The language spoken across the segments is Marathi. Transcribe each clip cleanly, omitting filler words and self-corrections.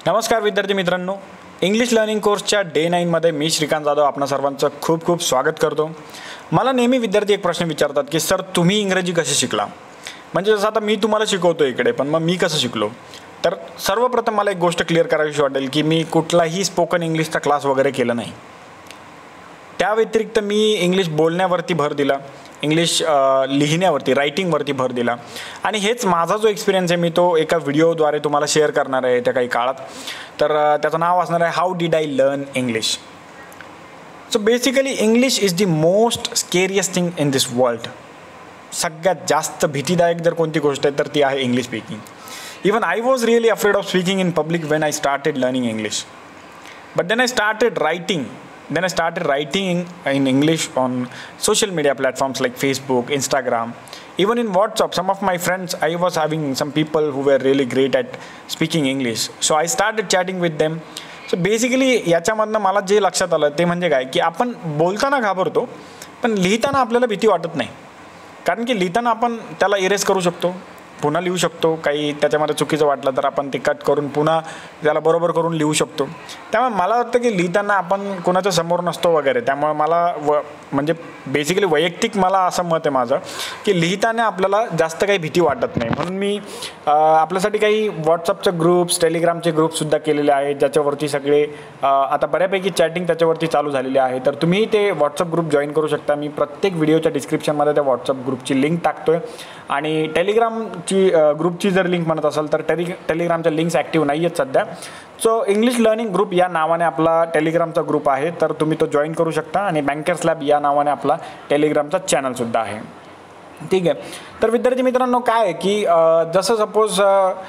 नमस्कार विद्यार्थी मित्रांनो, इंग्लिश लर्निंग कोर्सच्या डे 9 मध्ये मी श्रीकांत जाधव आपणा सर्वांचं खूप खूप स्वागत करतो। मला नेहमी विद्यार्थी एक प्रश्न विचारतात की सर तुम्ही इंग्रजी कसे शिकला, म्हणजे जसं आता मी तुम्हाला शिकवतो इकडे, पण मग मी कसं शिकलो। तर सर्वप्रथम मला एक गोष्ट क्लिअर करावीशी वाटेल की मी कुठलाही स्पोकन इंग्लिशचा क्लास वगैरे केला नाही। त्या व्यतिरिक्त मी इंग्लिश बोलण्यावरती भर दिला, इंग्लिश लिहिण्यावरती रायटिंगवरती भर दिला आणि हेच माझा जो एक्सपिरियन्स आहे मी तो एका व्हिडिओद्वारे तुम्हाला शेअर करणार आहे त्या काही काळात। तर त्याचं नाव असणार आहे how did I learn English. So basically English is the most scariest thing in this world. सगळ्यात जास्त भीतीदायक जर कोणती गोष्ट आहे तर ती आहे English speaking. Even I was really afraid of speaking in public when I started learning English, but then I started writing. Then I started writing in English on social media platforms like Facebook, Instagram, even in WhatsApp. Some of my friends, I was having some people who were really great at speaking English. So I started chatting with them. So basically याच्यामधनं मला जे लक्षात आलं ते म्हणजे काय की आपण बोलताना घाबरतो, पण लिहिताना आपल्याला भीती वाटत नाही। कारण की लिहिताना आपण त्याला इरेज करू शकतो, पुन्हा लिहू शकतो, काही त्याच्यामध्ये चुकीचं वाटलं तर आपण ते कट करून पुन्हा त्याला बरोबर करून लिहू शकतो। त्यामुळे मला वाटतं की लिहिताना आपण कोणाच्या समोर नसतो वगैरे, त्यामुळे मला म्हणजे बेसिकली वैयक्तिक मला असं मत आहे माझं की लिहिताना आपल्याला जास्त काही भीती वाटत नाही। म्हणून मी आपल्यासाठी काही व्हॉट्सअपचे ग्रुप्स, टेलिग्रामचे ग्रुपसुद्धा केलेले आहेत, ज्याच्यावरती सगळे आता बऱ्यापैकी चॅटिंग त्याच्यावरती चालू झालेली आहे। तर तुम्ही ते व्हॉट्सअप ग्रुप जॉईन करू शकता। मी प्रत्येक व्हिडिओच्या डिस्क्रिप्शनमध्ये त्या व्हॉट्सअप ग्रुपची लिंक टाकतोय आणि टेलिग्रामची ग्रुपची जर लिंक म्हणत असाल तर टेलिग्रामच्या लिंक्स ॲक्टिव्ह नाही आहेत सध्या। सो इंग्लिश लर्निंग ग्रुप या नावाने आपला टेलिग्रामचा ग्रुप आहे, तर तुम्ही तो जॉईन करू शकता आणि बँकर्स लॅब या नावाने आपला टेलिग्रामचा चॅनलसुद्धा आहे। ठीक आहे, तर विद्यार्थी मित्रांनो काय आहे की जसं सपोज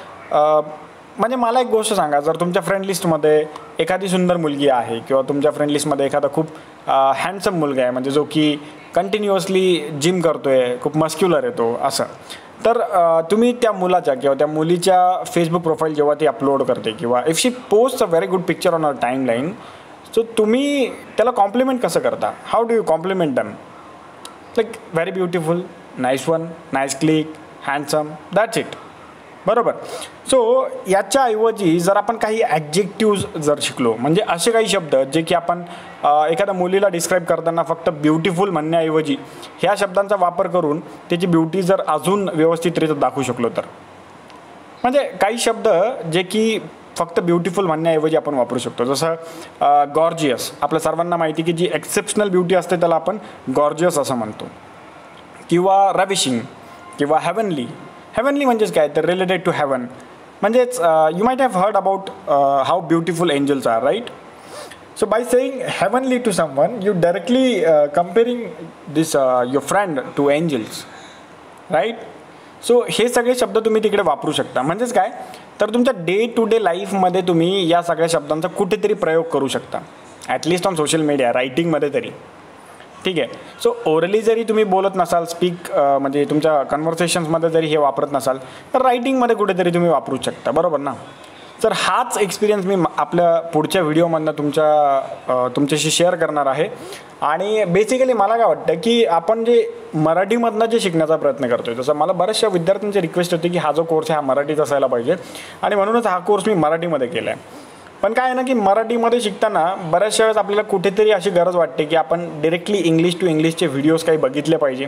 म्हणजे मला एक गोष्ट सांगा, जर तुमच्या फ्रेंड लिस्टमध्ये एखादी सुंदर मुलगी आहे किंवा तुमच्या फ्रेंड लिस्टमध्ये एखादा खूप हँडसम मुलगा आहे, म्हणजे जो की कंटिन्युअसली जिम करतोय, खूप मस्क्युलर आहे तो असं, तर तुम्ही त्या मुलाच्या किंवा त्या मुलीच्या फेसबुक प्रोफाईल जेव्हा ती अपलोड करते किंवा if she post a very good picture on our timeline, so तुम्ही त्याला कॉम्प्लिमेंट कसं करता? How do you compliment them? Like very beautiful, nice one, nice click, handsome, that's it, बरोबर। सो याच्याऐवजी जर आपण काही ॲडजेक्टिव्ज जर शिकलो, म्हणजे असे काही शब्द जे की आपण एखाद्या मुलीला डिस्क्राईब करताना फक्त ब्युटिफुल म्हणण्याऐवजी ह्या शब्दांचा वापर करून त्याची ब्युटी जर अजून व्यवस्थितरित्या दाखवू शकलो तर, म्हणजे काही शब्द जे की फक्त ब्युटिफुल म्हणण्याऐवजी आपण वापरू शकतो, जसं गॉर्जियस। आपल्या सर्वांना माहिती की जी एक्सेप्शनल ब्युटी असते त्याला आपण गॉर्जियस असं म्हणतो, किंवा रविशिंग किंवा हेवनली। हेवनली म्हणजेच काय तर रिलेटेड टू हेवन, म्हणजेच you might have heard about how beautiful angels are, right? So by saying heavenly to someone you directly comparing this your friend to angels, right? So हे सगळे शब्द तुम्ही तिकडे वापरू शकता। म्हणजेच काय तर तुमच्या डे टू डे लाईफमध्ये तुम्ही या सगळ्या शब्दांचा कुठेतरी प्रयोग करू शकता, ॲटलिस्ट ऑन सोशल मीडिया, रायटिंगमध्ये तरी। ठीक आहे, सो ओरली जरी तुम्ही बोलत नसाल, म्हणजे तुमच्या कन्व्हर्सेशन्समध्ये जरी हे वापरत नसाल तर रायटिंगमध्ये कुठेतरी तुम्ही वापरू शकता, बरोबर ना? तर हाच एक्सपिरियन्स मी आपल्या पुढच्या व्हिडिओमधनं तुमच्याशी शेअर करणार आहे। आणि बेसिकली मला काय वाटतं की आपण जे मराठीमधनं जे शिकण्याचा प्रयत्न करतो आहे, जसं मला बऱ्याचशा विद्यार्थ्यांची रिक्वेस्ट होती की हा जो कोर्स आहे हा मराठीत असायला पाहिजे, आणि म्हणूनच हा कोर्स मी मराठीमध्ये केला आहे। पण काय आहे ना की मराठीमध्ये शिकताना बऱ्याचशा वेळेस आपल्याला कुठेतरी अशी गरज वाटते की आपण डिरेक्टली इंग्लिश टू इंग्लिशचे व्हिडिओज काही बघितले पाहिजे।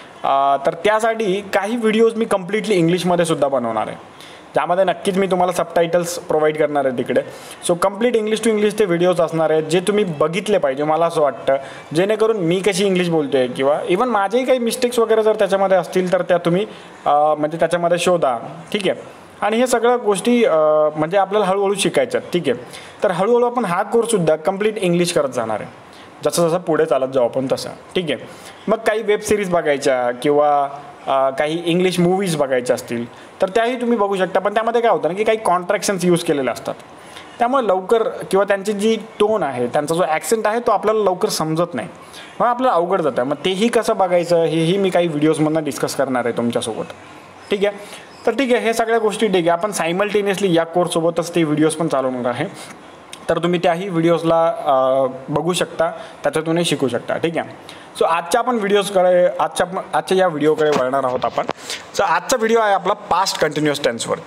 तर त्यासाठी काही व्हिडिओज मी कम्प्लिटली इंग्लिशमध्ये सुद्धा बनवणार आहे, ज्यामध्ये नक्कीच मी तुम्हाला सबटायटल्स प्रोव्हाइड करणार आहे तिकडे। सो कम्प्लीट इंग्लिश टू इंग्लिशचे व्हिडिओज असणार आहेत जे तुम्ही बघितले पाहिजे, मला असं वाटतं, जेणेकरून मी कशी इंग्लिश बोलतो आहे किंवा इवन माझेही काही मिस्टेक्स वगैरे जर त्याच्यामध्ये असतील तर त्या तुम्ही म्हणजे त्याच्यामध्ये शोधा। ठीक आहे, आणि हे सगळ्या गोष्टी म्हणजे आपल्याला हळूहळू शिकायच्यात। ठीक आहे, तर हळूहळू आपण हा कोर्ससुद्धा कम्प्लीट इंग्लिश करत जाणार आहे, जसं जसं पुढे चालत जाऊ आपण तसं। ठीक आहे, मग काही वेब सिरीज बघायच्या किंवा काही इंग्लिश मूवीज बघायच्या असतील तर त्याही तुम्ही बघू शकता, पण त्यामध्ये काय होतं ना की काही कॉन्ट्रॅक्शन्स यूज केलेले असतात, त्यामुळे लवकर किंवा त्यांची जी टोन आहे, त्यांचा जो ॲक्सेंट आहे तो आपल्याला लवकर समजत नाही, मग आपल्याला अवघड जातं। मग तेही कसं बघायचं हेही मी काही व्हिडिओजमधून डिस्कस करणार आहे तुमच्यासोबत। ठीक आहे, तर ठीक आहे, हे सगळ्या गोष्टी ठीक आहे, आपण सायमल्टेनियसली या कोर्ससोबतच ते व्हिडिओज पण चालवणार आहे, तर तुम्ही त्याही व्हिडिओजला बघू शकता, त्याच्यातूनही शिकू शकता। ठीक आहे, सो आजच्या आपण आजच्या या व्हिडिओकडे वळणार आहोत आपण। सो आजचा व्हिडिओ आहे आपला पास्ट कंटिन्युअस टेन्सवरती।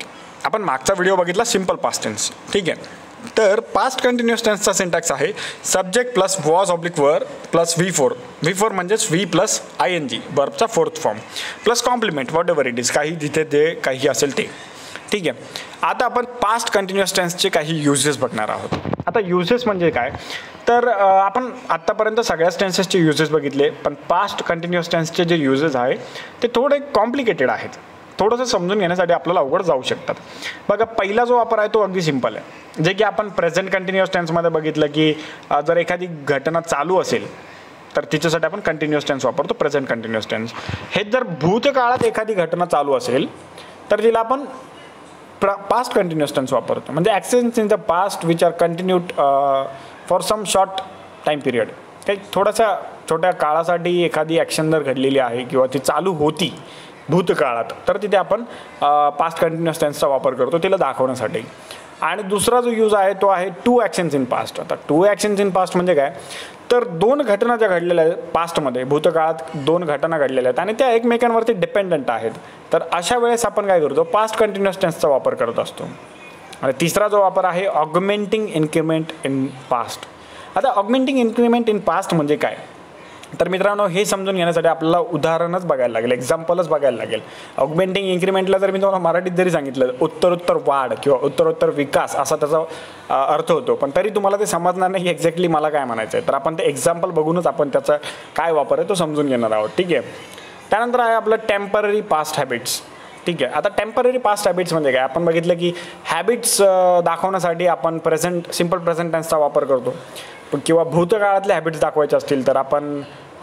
आपण मागचा व्हिडिओ बघितला सिम्पल पास्ट टेन्स, ठीक आहे. तर पास्ट कंटिन्युअस टेन्सचा सिंटॅक्स आहे subject plus was oblique were plus V4 म्हणजेच V प्लस ING वर्बचा fourth form plus complement whatever it is, काही जिथे जे काही असेल ते, ठीक आहे. आता आपण पास्ट कंटिन्युअस टेन्सचे काही युजेस बघणार आहोत. आता युजेस म्हणजे काय, तर आपण आत्तापर्यंत सगळ्याच टेन्सेसचे युजेस बघितले, पण पास्ट कंटिन्युअस टेन्सचे जे युजेस आहे ते थोडे कॉम्प्लिकेटेड आहेत. थोडंसं समजून घेण्यासाठी आपल्याला अवघड जाऊ शकतात. बघा, पहिला जो वापर आहे तो अगदी सिंपल आहे, जे की आपण प्रेझेंट कंटिन्युअस टेन्समध्ये बघितलं की जर एखादी घटना चालू असेल तर तिच्यासाठी आपण कंटिन्युअस टेन्स वापरतो, प्रेझेंट कंटिन्युअस टेन्स. हे जर भूतकाळात एखादी घटना चालू असेल तर तिला आपण पास्ट कंटिन्युअस टेन्स वापरतो, म्हणजे actions in the past which are continued for some short time period. काही थोड्याशा छोट्या काळासाठी एखादी ॲक्शन जर घडलेली आहे किंवा ती चालू होती भूतकाळात, तर तिथे आपण पास्ट कंटिन्युअस टेन्सचा वापर करतो तिला दाखवण्यासाठी. आणि दुसरा जो यूज आहे तो आहे टू ॲक्शन्स इन पास्ट. आता टू ॲक्शन्स इन पास्ट म्हणजे काय, तर दोन घटना ज्या घडलेल्या आहेत पास्टमध्ये, भूतकाळात दोन घटना घडलेल्या आहेत आणि त्या एकमेकांवरती डिपेंडंट आहेत, तर अशा वेळेस आपण काय करतो, पास्ट कंटिन्युअस टेन्सचा वापर करत असतो. आणि तिसरा जो वापर आहे ऑगमेंटिंग इन्क्रिमेंट इन पास्ट. आता ऑगमेंटिंग इन्क्रिमेंट इन पास्ट म्हणजे काय, तर मित्रांनो हे समजून घेण्यासाठी आपल्याला उदाहरणच बघायला लागेल, एक्झाम्पलच बघायला लागेल. ऑगमेंटिंग इन्क्रिमेंटला जर मी तुम्हाला मराठीत जरी सांगितलं उत्तरोत्तर वाढ किंवा उत्तरोत्तर विकास असा त्याचा अर्थ होतो, पण तरी तुम्हाला ते समजणार नाही एक्झॅक्टली मला काय म्हणायचं आहे. तर आपण ते एक्झाम्पल बघूनच आपण त्याचा काय वापर आहे तो समजून घेणार आहोत, ठीक आहे. त्यानंतर आहे आपलं टेम्पररी पास्ट हॅबिट्स, ठीक आहे. आता टेम्पररी पास्ट हॅबिट्स म्हणजे काय, आपण बघितलं की हॅबिट्स दाखवण्यासाठी आपण सिम्पल प्रेझेंट टेन्सचा वापर करतो, किंवा भूतकाळातले हॅबिट्स दाखवायचे असतील तर आपण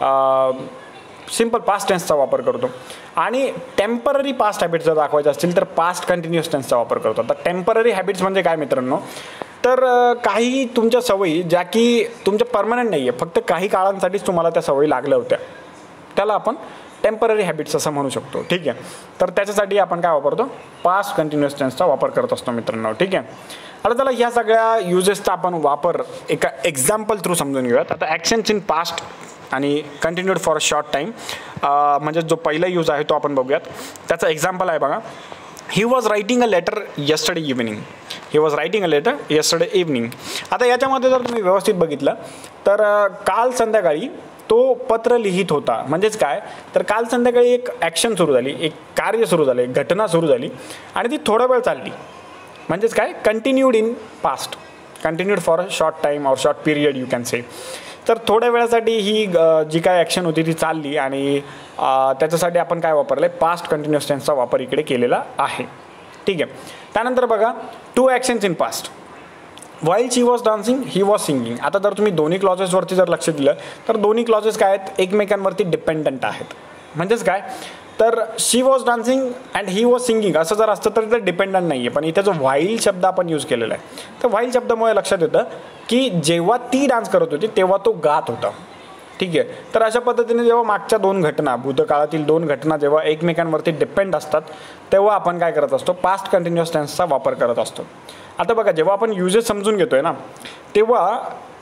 सिम्पल पास्ट टेन्सचा वापर करतो. आणि टेम्पररी पास्ट हॅबिट्स जर दाखवायचे असतील तर पास्ट कंटिन्युअस टेन्सचा वापर करतो. आता टेम्पररी हॅबिट्स म्हणजे काय मित्रांनो, तर काही तुमच्या सवयी ज्या की तुमच्या परमनंट नाही आहे, फक्त काही काळांसाठीच तुम्हाला त्या सवयी लागल्या होत्या, त्याला आपण टेम्पररी हॅबिट्स असं म्हणू शकतो, ठीक आहे. तर त्याच्यासाठी आपण काय वापरतो, पास्ट कंटिन्युअस टेन्सचा वापर करत असतो मित्रांनो, ठीक आहे. आता त्याला ह्या सगळ्या युजेसचा आपण वापर एका एक्झाम्पल थ्रू समजून घेऊयात. आता ॲक्शन्स इन पास्ट आणि continued for a short time, म्हणजे जो पहिला यूज आहे तो आपण बघूयात. त्याचा एक्झाम्पल आहे बघा, he was writing a letter yesterday evening. He was writing a letter yesterday evening. आता याच्यामध्ये जर तुम्ही व्यवस्थित बघितलं तर काल संध्याकाळी तो पत्र लिहित होता. म्हणजेच काय, तर काल संध्याकाळी एक ॲक्शन सुरू झाली, एक कार्य सुरू झालं, एक घटना सुरू झाली आणि ती थोडा वेळ चालली. म्हणजेच काय, continued in past, continued for a short time or short period you can say. तर थोड्या वेळासाठी ही जी काय ॲक्शन होती ती चालली आणि त्याच्यासाठी आपण काय वापरलं आहे, पास्ट कंटिन्युअस टेन्सचा वापर इकडे केलेला आहे, ठीक आहे. त्यानंतर बघा, two actions in past, while she was dancing he was singing. आता जर तुम्ही दोन्ही क्लॉजेसवरती जर लक्ष दिलं तर दोन्ही क्लॉजेस काय आहेत, एकमेकांवरती डिपेंडंट आहेत. म्हणजेच काय, तर she was dancing and he was singing असं जर असतं तर ते डिपेंडंट नाही आहे, पण इथे जो व्हाईल शब्द आपण यूज केलेला आहे, तर व्हाईल शब्दामुळे लक्षात येतं की जेव्हा ती डान्स करत होती तेव्हा तो गात होता, ठीक आहे. तर अशा पद्धतीने जेव्हा मागच्या दोन घटना, भूतकाळातील दोन घटना जेव्हा एकमेकांवरती डिपेंड असतात तेव्हा आपण काय करत असतो, पास्ट कंटिन्युअस टेन्सचा वापर करत असतो. आता बघा, जेव्हा आपण युजेस समजून घेतोय ना, तेव्हा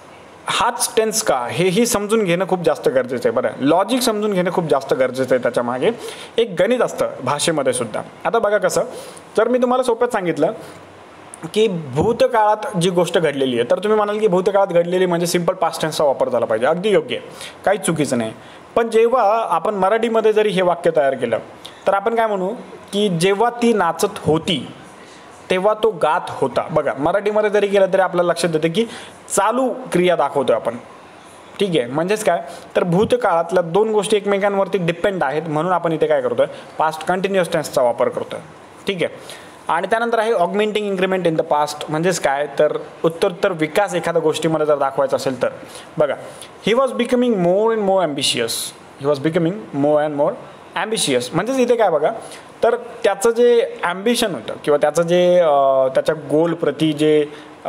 हाच टेन्स का हेही समजून घेणं खूप जास्त गरजेचं आहे. बरं, लॉजिक समजून घेणं खूप जास्त गरजेचं आहे. त्याच्यामागे एक गणित असतं भाषेमध्ये सुद्धा. आता बघा कसं, जर मी तुम्हाला सोप्यात सांगितलं की भूतकाळात जी गोष्ट घडलेली आहे, तर तुम्ही म्हणाल की भूतकाळात घडलेली म्हणजे सिम्पल पास्ट टेन्सचा वापर झाला पाहिजे. अगदी योग्य आहे, काहीच चुकीचं नाही. पण जेव्हा आपण मराठीमध्ये जरी हे वाक्य तयार केलं तर आपण काय म्हणू की जेव्हा ती नाचत होती तेव्हा तो गात होता. बघा, मराठीमध्ये जरी केलं तरी आपल्याला लक्षात येतं की चालू क्रिया दाखवतोय आपण, ठीक आहे. म्हणजेच काय, तर भूतकाळातल्या दोन गोष्टी एकमेकांवरती डिपेंड आहेत, म्हणून आपण इथे काय करतोय, पास्ट कंटिन्युअस टेन्सचा वापर करतोय, ठीक आहे. आणि त्यानंतर आहे augmenting increment in the past. म्हणजेच काय, तर उत्तरोत्तर विकास एखाद्या गोष्टीमध्ये जर दाखवायचा असेल तर बघा, he was becoming more and more ambitious. He was becoming more and more ambitious. म्हणजेच इथे काय बघा, तर त्याचं जे ॲम्बिशन होतं किंवा त्याचं जे त्याच्या गोलप्रती जे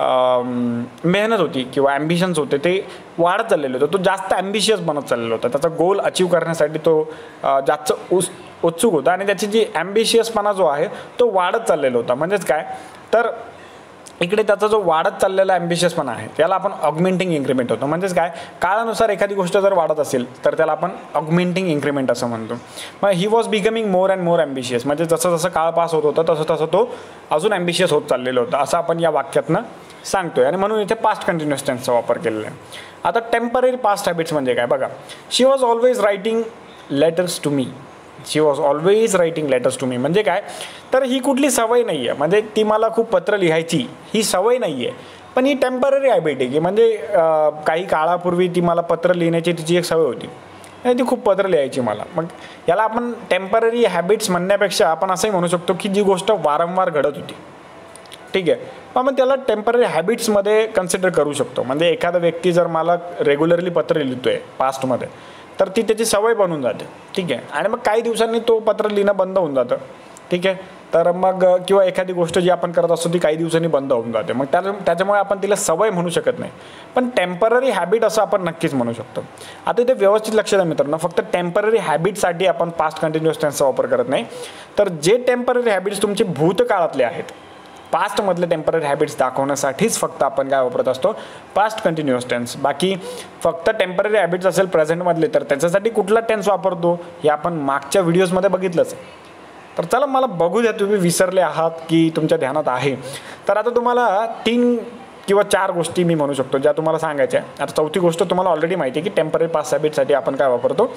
मेहनत होती किंवा ॲम्बिशन्स होते ते वाढत चाललेलं होतं. तो जास्त ॲम्बिशियस बनत चाललेला होता. त्याचा गोल अचीव करण्यासाठी तो जास्त उत्सुक होता आणि त्याची जी ॲम्बिशियसपणा जो आहे तो वाढत चाललेला होता. म्हणजेच काय, तर इकडे त्याचा जो वाढत चाललेला ॲम्बिशियसपणा आहे त्याला आपण ऑगमेंटिंग इन्क्रीमेंट होतो. म्हणजेच काय, काळानुसार एखादी गोष्ट जर वाढत असेल तर त्याला आपण ऑगमेंटिंग इन्क्रीमेंट असं म्हणतो. मग he was becoming more and more ambitious, म्हणजे जसं जसं काळ पास होत होता तसं तसं तो अजून ॲम्बिशियस होत चाललेला होता असं आपण या वाक्यातनं सांगतोय. आणि म्हणून इथे पास्ट कंटिन्युअस टेन्सचा वापर केलेला आहे. आता टेम्पररी पास्ट हॅबिट्स म्हणजे काय बघा. She was always writing letters to me. She was always writing letters to me म्हणजे काय, तर ही कुठली सवय नाही आहे, म्हणजे ती मला खूप पत्र लिहायची ही सवय नाही आहे, पण ही टेम्पररी हॅबिट आहे की म्हणजे काही काळापूर्वी ती मला पत्र लिहिण्याची तिची एक सवय होती आणि ती खूप पत्र लिहायची मला. मग याला आपण टेम्पररी हॅबिट्स म्हणण्यापेक्षा आपण असंही म्हणू शकतो की जी गोष्ट वारंवार घडत होती. ठीक आहे, पण मग त्याला टेम्पररी हॅबिट्समध्ये कन्सिडर करू शकतो. म्हणजे एखादा व्यक्ती जर मला रेग्युलरली पत्र लिहितो आहे पास्टमध्ये तर ती त्याची सवय बनून जाते. ठीक आहे, आणि मग काही दिवसांनी तो पत्र लिहिणं बंद होऊन जातं. ठीक आहे, तर मग किंवा एखादी गोष्ट जी आपण करत असतो ती काही दिवसांनी बंद होऊन जाते. मग त्याच्यामुळे आपण तिला सवय म्हणू शकत नाही, पण टेम्पररी हॅबिट असं आपण नक्कीच म्हणू शकतो. आता इथे व्यवस्थित लक्ष द्या मित्रांनो, फक्त टेम्पररी हॅबिटसाठी आपण पास्ट कंटिन्युअस टेन्सचा वापर करत नाही, तर जे टेम्पररी हॅबिट्स तुमचे भूतकाळातले आहेत, पास्टमधले टेम्पररी हॅबिट्स दाखवण्यासाठीच फक्त आपण काय वापरत असतो, पास्ट कंटिन्युअस टेन्स. बाकी फक्त टेम्पररी हॅबिट्स असेल प्रेझेंटमधले तर त्याच्यासाठी कुठला टेन्स वापरतो हे आपण मागच्या व्हिडिओजमध्ये बघितलंच. तर चला मला बघू द्या तुम्ही विसरले आहात की तुमच्या ध्यानात आहे. तर आता तुम्हाला 3 किंवा 4 गोष्टी मी म्हणू शकतो ज्या तुम्हाला सांगायच्या आहे. आता चौथी गोष्ट तुम्हाला ऑलरेडी माहिती आहे की टेम्पररी पास्ट हॅबिटसाठी आपण काय वापरतो,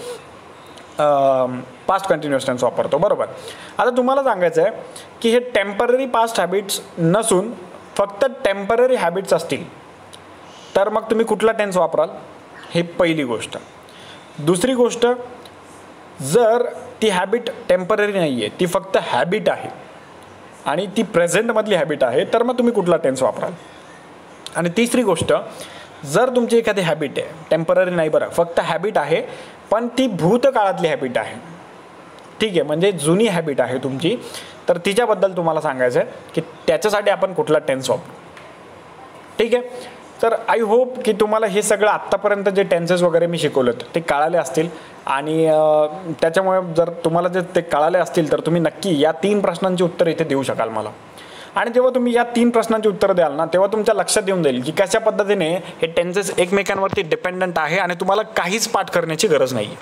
पास्ट कंटिन्युअस टेन्स वापरतो. बरोबर. आता तुम्हाला सांगायचं आहे की हे टेम्पररी पास्ट हॅबिट्स नसून फक्त टेम्पररी हॅबिट्स असतील तर मग तुम्ही कुठला टेन्स वापराल, हे पहिली गोष्ट. दुसरी गोष्ट, जर ती हॅबिट टेम्पररी नाही आहे, ती फक्त हॅबिट आहे आणि ती प्रेझेंटमधली हॅबिट आहे तर मग तुम्ही कुठला टेन्स वापराल. आणि तिसरी गोष्ट, जर तुमची एखादी हॅबिट आहे, टेम्पररी नाही बरं, फक्त हॅबिट आहे पण ती भूतकाळातली हॅबिट आहे. ठीक आहे, म्हणजे जुनी हॅबिट आहे तुमची, तर तिच्याबद्दल तुम्हाला सांगायचं आहे की त्याच्यासाठी आपण कुठला टेन्स वापरू. ठीक आहे, तर आय होप की तुम्हाला हे सगळं आत्तापर्यंत जे टेन्सेस वगैरे मी शिकवलेत ते कळाले असतील. आणि त्याच्यामुळे जर तुम्हाला जे ते कळाले असतील तर तुम्ही नक्की या 3 प्रश्नांची उत्तर इथे देऊ शकाल मला. आणि जेव्हा तुम्ही या 3 प्रश्नांची उत्तरं द्याल ना, तेव्हा तुमच्या लक्षात येऊन जाईल की कशा पद्धतीने हे टेन्सेस एकमेकांवरती डिपेंडंट आहे आणि तुम्हाला काहीच पाठ करण्याची गरज नाही.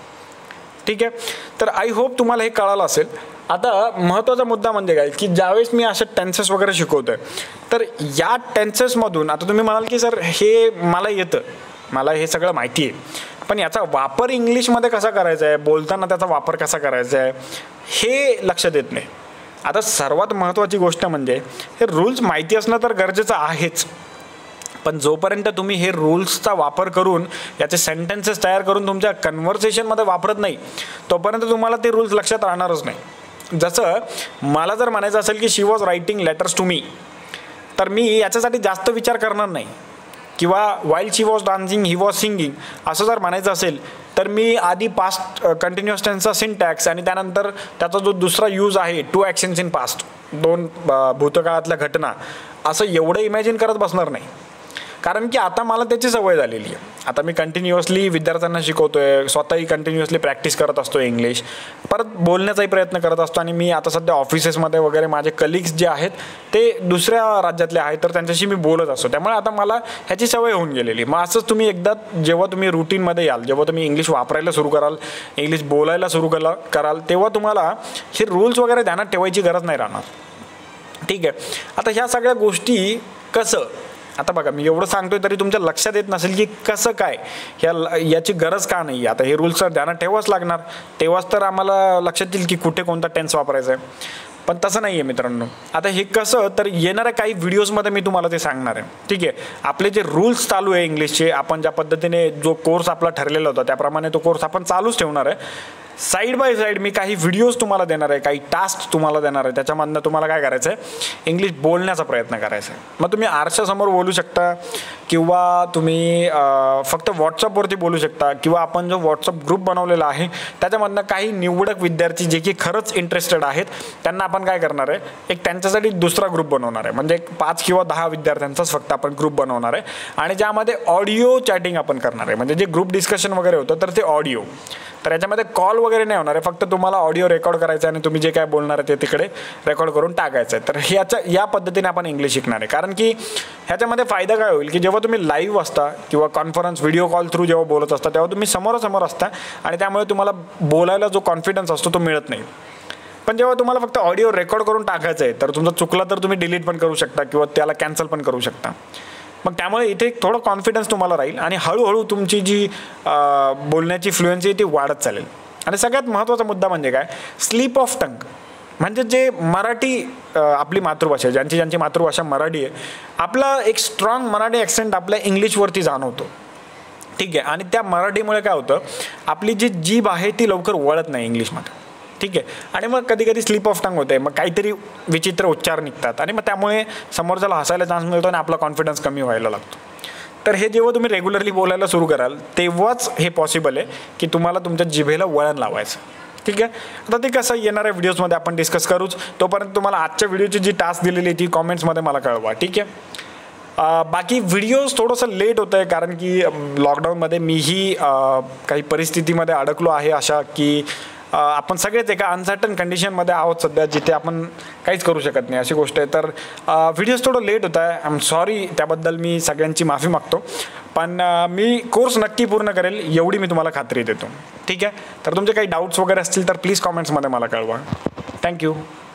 ठीक आहे, तर आय होप तुम्हाला हे कळालं असेल. आता महत्त्वाचा मुद्दा म्हणजे काय की ज्यावेळेस मी असे टेन्सेस वगैरे शिकवतोय तर या टेन्सेसमधून आता तुम्ही म्हणाल की सर हे मला येतं, मला हे सगळं माहिती आहे, पण याचा वापर इंग्लिशमध्ये कसा करायचा आहे, बोलताना त्याचा वापर कसा करायचा आहे हे लक्षात येत नाही. आता सर्वात महत्त्वाची गोष्ट म्हणजे हे रूल्स माहिती असणं तर गरजेचं आहेच, पण जोपर्यंत तुम्ही हे रूल्सचा वापर करून याचे सेंटेन्सेस तयार करून तुमच्या कन्व्हर्सेशनमध्ये वापरत नाही तोपर्यंत तुम्हाला ते रूल्स लक्षात राहणारच नाही. जसं मला जर म्हणायचं असेल की she was writing letters to me, तर मी याच्यासाठी जास्त विचार करणार नाही. किंवा while she was dancing he was singing असं जर म्हणायचं असेल तर मी आधी पास्ट कंटिन्युअस टेन्सचा सिंटॅक्स आणि त्यानंतर त्याचा जो दुसरा यूज आहे टू ॲक्शन्स इन पास्ट, 2 भूतकाळातल्या घटना, असं एवढं इमॅजिन करत बसणार नाही. कारण की आता मला त्याची सवय झालेली आहे. आता मी कंटिन्युअसली विद्यार्थ्यांना शिकवतोय, स्वतःही कंटिन्युअसली प्रॅक्टिस करत असतो इंग्लिश, परत बोलण्याचाही प्रयत्न करत असतो. आणि मी आता सध्या ऑफिसेसमध्ये वगैरे माझे कलिग्स जे आहेत ते दुसऱ्या राज्यातले आहेत तर त्यांच्याशी मी बोलत असतो, त्यामुळे आता मला ह्याची सवय होऊन गेलेली. मग असंच तुम्ही एकदा जेव्हा तुम्ही रुटीनमध्ये याल, जेव्हा तुम्ही इंग्लिश वापरायला सुरू कराल, इंग्लिश बोलायला सुरू कराल तेव्हा तुम्हाला हे रूल्स वगैरे ध्यानात ठेवायची गरज नाही राहणार. ठीक आहे, आता ह्या सगळ्या गोष्टी कसं, आता बघा मी एवढं सांगतोय तरी तुमच्या लक्षात येत नसेल की कसं काय, याची गरज का नाही. आता हे रूल्स ध्यानात ठेवाच लागणार, तेव्हाच तर आम्हाला लक्षात येईल की कुठे कोणता टेन्स वापरायचा आहे. पण तसं नाही आहे मित्रांनो. आता हे कसं, तर येणाऱ्या काही व्हिडिओजमध्ये मी तुम्हाला ते सांगणार आहे. ठीक आहे, आपले जे रूल्स चालू आहे इंग्लिशचे, आपण ज्या पद्धतीने जो कोर्स आपला ठरलेला होता त्याप्रमाणे तो कोर्स आपण चालूच ठेवणार आहे. साईड बाय साईड मी काही व्हिडिओज तुम्हाला देणार आहे, काही टास्क तुम्हाला देणार आहे, त्याच्यामधनं तुम्हाला काय करायचं आहे, इंग्लिश बोलण्याचा प्रयत्न करायचा आहे. मग तुम्ही आरशासमोर बोलू शकता किंवा तुम्ही फक्त व्हॉट्सअपवरती बोलू शकता किंवा आपण जो व्हॉट्सअप ग्रुप बनवलेला आहे त्याच्यामधनं काही निवडक विद्यार्थी जे की खरंच इंटरेस्टेड आहेत त्यांना आपण काय करणार आहे, एक त्यांच्यासाठी दुसरा ग्रुप बनवणार आहे. म्हणजे 5 किंवा 10 विद्यार्थ्यांचाच फक्त आपण ग्रुप बनवणार आहे आणि ज्यामध्ये ऑडिओ चॅटिंग आपण करणार आहे. म्हणजे जे ग्रुप डिस्कशन वगैरे होतं तर ते ऑडिओ, तर याच्यामध्ये कॉल वगैरे नाही होणार आहे, फक्त तुम्हाला ऑडिओ रेकॉर्ड करायचं आहे आणि तुम्ही जे काय बोलणार आहे ते तिकडे रेकॉर्ड करून टाकायचं आहे. तर या पद्धतीने आपण इंग्लिश शिकणार आहे. कारण की ह्याच्यामध्ये फायदा काय होईल की जेव्हा तुम्ही लाईव्ह असता किंवा कॉन्फरन्स व्हिडिओ कॉल थ्रू जेव्हा बोलत असता तेव्हा तुम्ही समोरासमोर असता आणि त्यामुळे तुम्हाला बोलायला जो कॉन्फिडन्स असतो तो मिळत नाही. पण जेव्हा तुम्हाला फक्त ऑडिओ रेकॉर्ड करून टाकायचं आहे तर तुमचा चुकला तर तुम्ही डिलीट पण करू शकता किंवा त्याला कॅन्सल पण करू शकता. मग त्यामुळे इथे थोडं कॉन्फिडन्स तुम्हाला राहील आणि हळूहळू तुमची जी बोलण्याची फ्लुएन्सी ती वाढत चालेल. आणि सगळ्यात महत्त्वाचा मुद्दा म्हणजे काय, स्लिप ऑफ टंग. म्हणजे जे मराठी आपली मातृभाषा आहे, ज्यांची मातृभाषा मराठी आहे, आपला एक स्ट्रॉंग मराठी ॲक्सेंट आपल्या इंग्लिशवरती जाणवतो. ठीक आहे. आणि त्या मराठीमुळे काय होतं, आपली जी जीभ आहे ती लवकर वळत नाही इंग्लिशमध्ये. ठीक आहे. आणि मग कधी कधी स्लिप ऑफ टंग होते, मग काहीतरी विचित्र उच्चार निघतात आणि मग त्यामुळे समोरच्याला हसायला चान्स मिळतो आणि आपला कॉन्फिडन्स कमी व्हायला लागतो. तर हे जेव्हा तुम्ही रेग्युलरली बोलायला सुरू कराल तेव्हाच हे पॉसिबल आहे की तुम्हाला तुमच्या जिभेला वळण लावायचं. ठीक आहे. आता ते कसं येणाऱ्या व्हिडिओजमध्ये आपण डिस्कस करूच. तोपर्यंत तुम्हाला आजच्या व्हिडिओची जी टास्क दिलेली ती कॉमेंट्समध्ये मला कळवा. ठीक आहे. बाकी व्हिडिओज थोडंसं लेट होतं आहे कारण की लॉकडाऊनमध्ये मीही काही परिस्थितीमध्ये अडकलो आहे अशा की आपण सगळेच एका अनसर्टन कंडिशनमध्ये आहोत सध्या, जिथे आपण काहीच करू शकत नाही अशी गोष्ट आहे. तर व्हिडिओज थोडं लेट होत आहे. आय एम सॉरी, त्याबद्दल मी सगळ्यांची माफी मागतो. पण मी कोर्स नक्की पूर्ण करेल एवढी मी तुम्हाला खात्री देतो. ठीक आहे. तर तुमचे काही डाऊट्स वगैरे असतील तर प्लीज कॉमेंट्समध्ये मला कळवा. थँक्यू.